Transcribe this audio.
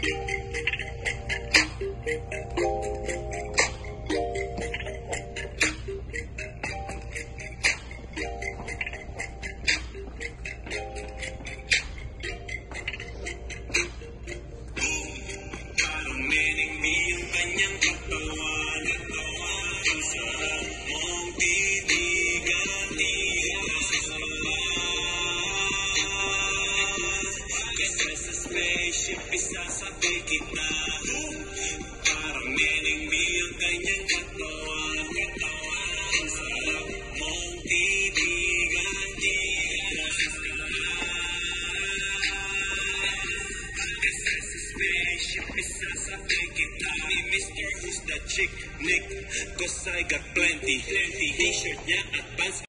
Isasabi kita, parang mening-me ang kanyang katawan. Ang sarap mong titigan, kasi sa spaceship isasabi kita. Ni Mr. Who's the Chick, Nick, 'cause I got plenty. T-shirt niya at pants.